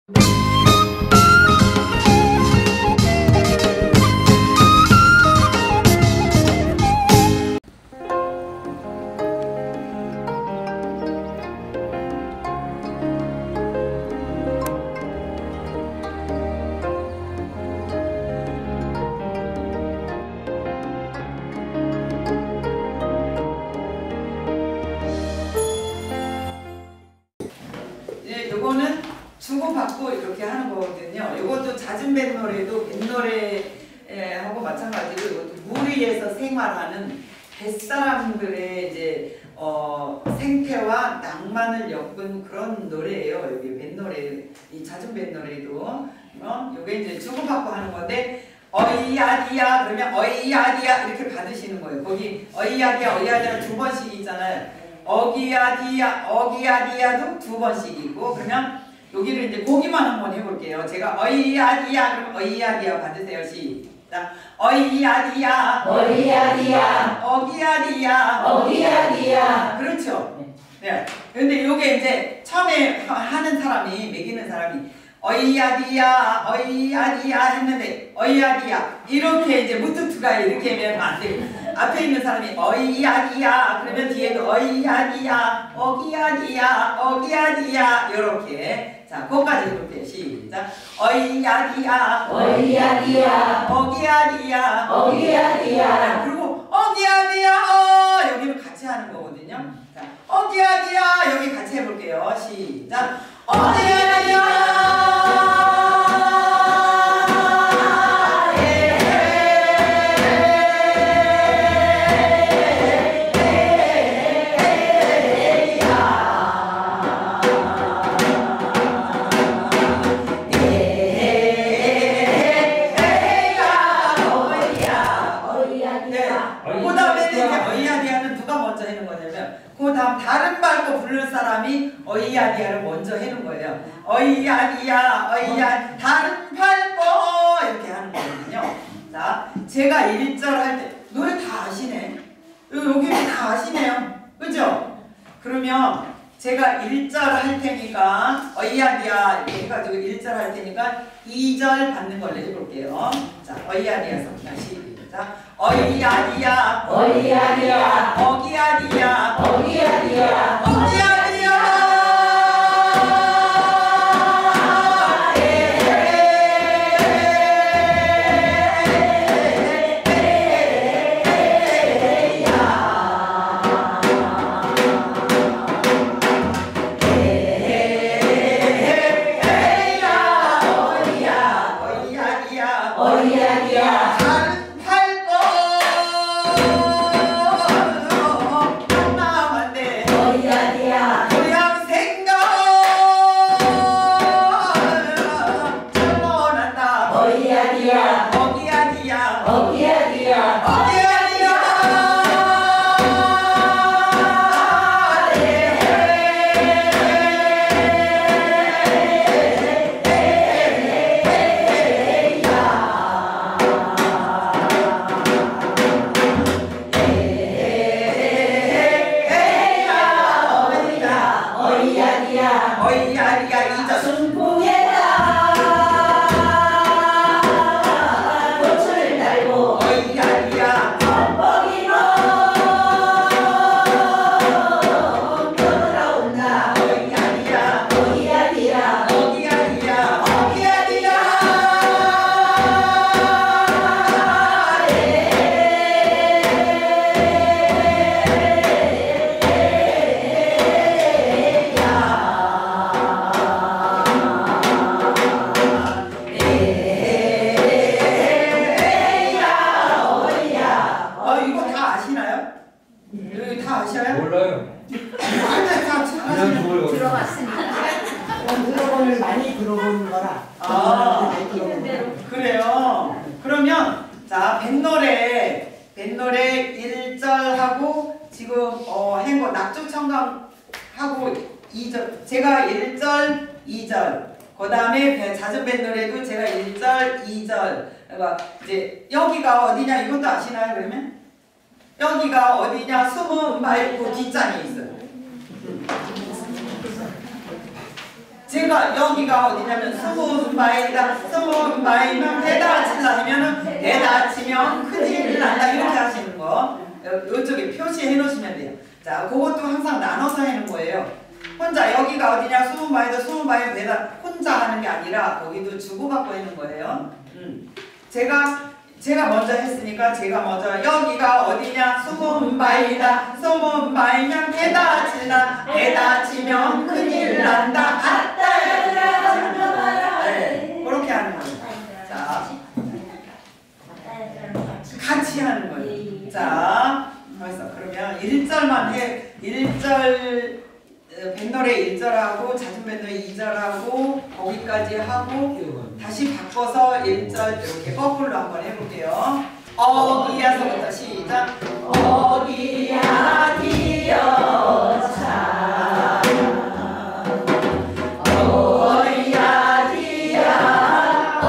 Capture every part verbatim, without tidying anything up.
요거는 주고받고 이렇게 하는 거거든요. 이것도 잦은 뱃노래도 뱃노래하고 마찬가지로 이것도 물 위에서 생활하는 뱃사람들의 이제 어 생태와 낭만을 엮은 그런 노래예요. 여기 뱃노래, 이 잦은 뱃노래도 어 요게 이제 주고받고 하는 건데, 어이야디야 그러면 어이야디야 이렇게 받으시는 거예요. 거기 어이야디야 어이야디야 두 번씩 있잖아요. 어기야디야 어기야디야도 두 번씩이고, 그러면 여기를 이제 고기만 한번 해볼게요. 제가 어이야디야 그러면 어이야디야 받으세요. 시작. 어이야디야 어이야디야 어기야디야 어기야디야. 그렇죠. 네. 근데 요게 이제 처음에 하는 사람이, 매기는 사람이 어이야디야 어이야디야 했는데 어이야디야 이렇게 이제 무투투가 이렇게 하면 안 돼요. 앞에 있는 사람이 어이야디야 그러면 뒤에도 어이야디야 어기야디야 어기야디야 이렇게. 자, 그거까지 해볼게요. 시작. 어이야디야 어이야디야 어기야디야 어기야디야. 그리고 어기야디야 어 여기는 같이 하는 거거든요. 자, 어기야디야 여기 같이 해볼게요. 시작. 어기야디야 그 다음 다른 밟고 부를 사람이 어이야디야를 먼저 해는 거예요. 어이야디야 어이야 다른 밟고 이렇게 하는 거거든요. 자, 제가 일 절 할 때 노래 다 아시네. 여기 다 아시네요. 그죠? 그러면 제가 일 절 할 테니까 어이야디야 이렇게 해가지고 일 절 할 테니까 이 절 받는 걸로 해볼게요. 자, 어이야디야 다시. 자, 어이야디야 어이야디야 어기야디야 어기야디야 어기야디야 어이야디야 일 절 하고 지금 어, 한거 낙조청강 하고 이 절 제가 일 절, 이 절 그 다음에 잦은 뱃노래도 제가 일 절, 이 절 그러니까 이제 여기가 어디냐 이것도 아시나요? 그러면 여기가 어디냐 숨은 말고 뒷장이 있어요. 제가 여기가 어디냐면 스무 바이다 스무 바이면 대다 칠라 하면은 대다 치면 큰일 난다 이렇게 하시는 거 이쪽에 표시해 놓으시면 돼요. 자, 그것도 항상 나눠서 하는 거예요. 혼자 여기가 어디냐 스무 바이다 스무 바이 대다 혼자 하는 게 아니라 거기도 주고받고 하는 거예요. 음. 제가 제가 먼저 했으니까 제가 먼저 여기가 어디냐 스무 바이다 스무 바이면 대다 칠라 대다 치면 큰일 난다 아따 네, 그렇게 하는 거예요. 자, 같이 하는 거예요. 자, 벌써 그러면 일 절만 해. 일 절 뱃노래 일 절하고 잦은 뱃노래 이 절하고 거기까지 하고 다시 바꿔서 일 절 이렇게 거꾸로 한번 해볼게요. 어기야서부터 시작. 어기야 디어차 어기야 디야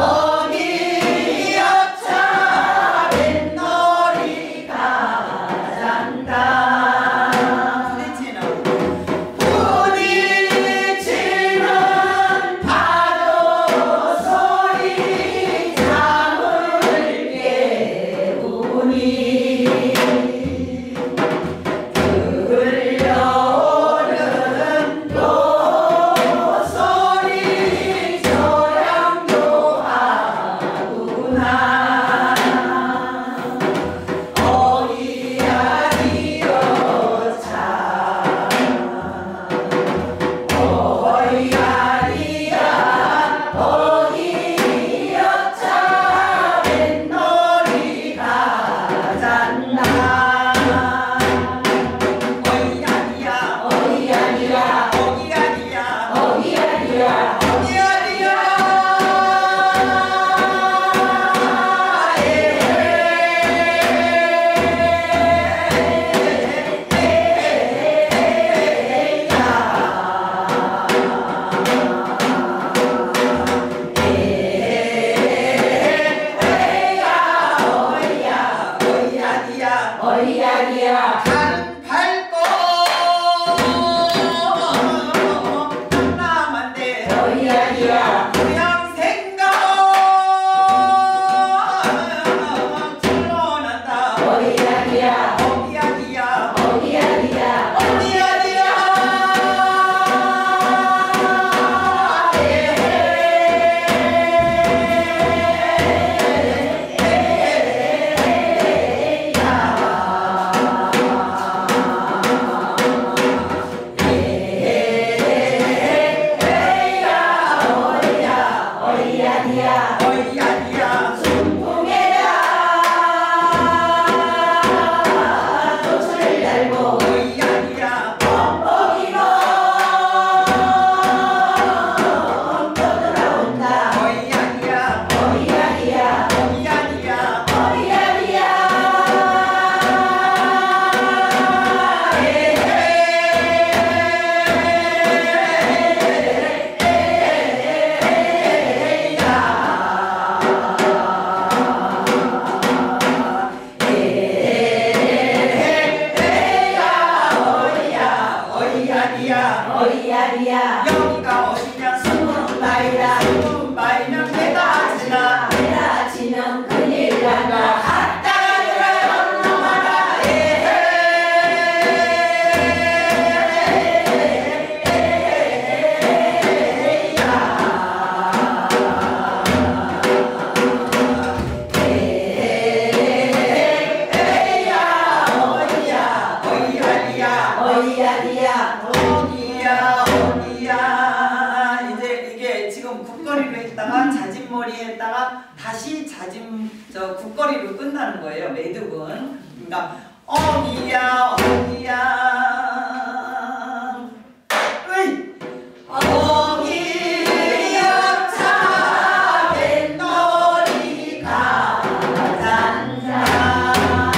어기여차 뱃놀이가 잔다 부딪히는 부딪히는 파도 소리 잠을 깨우니 들려오는 노소리 저량도 하구나 어기야 디어차 어이야 디야 어기여차 뱃놀이가 잔다 어이야디야 어이야디야 어기야디야 어기야디야 어기야디야 어이야디야 어이야디야 가는 밟고 남남한데 어이야디야 그냥 생각 불러난다 어이야디야 어이야디야 어이야디야 어이야디야 어이야디야 순풍에다 돛을 달고 어이야디야 뻥뻥이로 떠들어온다 어이야디야 어이야디야 어이야디야 어이야디야 어이야디야 어이야디야 여기가 어디냐 스무 바이다 스무 바이면 대다 치나 대다 치면 큰일 난다 아따 들어요 놈아라 어이야디야 어이야디야 어디야 어디야 이제 이게 지금 국거리로 했다가 자진머리 했다가 다시 자진 저 국거리로 끝나는 거예요. 매듭은 그러니까 어디야 어디야 으이 어기여차 뱃놀이가 잔다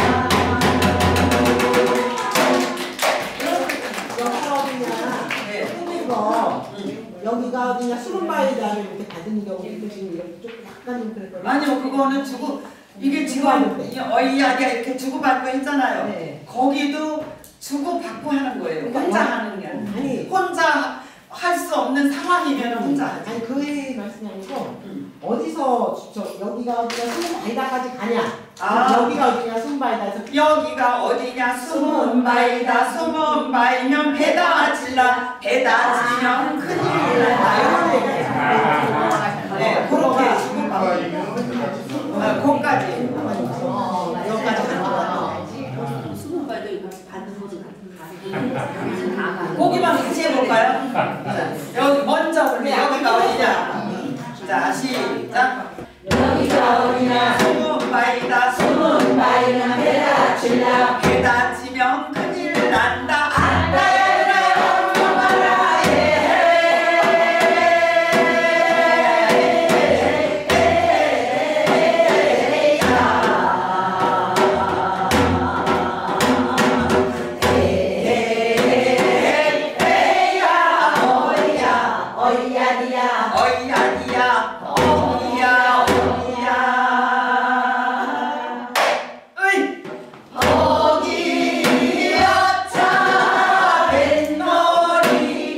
여기가 그냥 수분바이다를 이렇게 받은 경우 있으신 이렇게 좀 약간 좀 그랬거든요. 아니요, 그거는 주고 이게 지금 어이야디야 이렇게 주고받고 했잖아요. 네. 거기도 주고받고 하는 거예요. 혼자 하는 게 아니라. 아니. 혼자 할 수 없는 상황이면 혼자 하지. 아니 그 말씀이 아니고 음. 어디서 저 여기가 어디냐 숨은 바이다까지 가냐? 아. 여기가 어디냐 숨은 바이다에서 여기가 어디냐 숨은 바이다 숨은 바이면 배다 질라 배다 치면 큰일 난다 이런 얘기예요. 네, 그렇게 주고받고 아, 거기까지 여기까지 가는 거야. 숨은 발도 이거 받는 거도 같은 거기만 같이 해볼까요? 여기 먼저 볼게. 여기가 어디냐? 자 시작. 여기가 어디냐 숨은 바이다 숨은 바이는 배다 질라 배다 치면 큰일 난다 안다야 말아 어이야디야 어이야디야 어이야 어이야 으이 어기여차 뱃놀이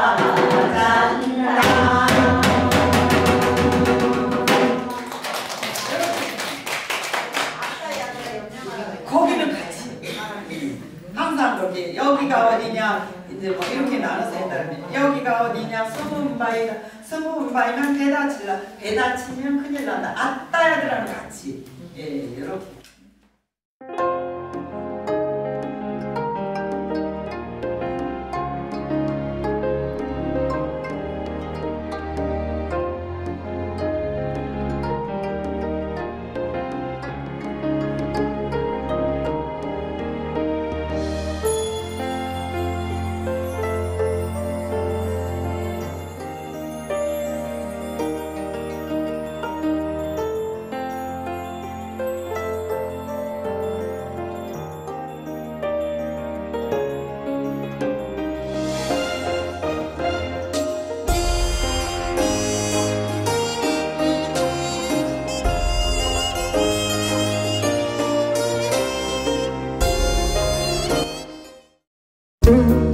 가잖아 거기는 같이 항상 그렇게 여기가 어디냐 이제 뭐 이렇게 나눠서 한다면 여기가 어디냐 숨은 바이다 숨은 바이면 배다 칠라 배다 치면 큰일 난다 아따야들하고 같이 예 이렇게 음.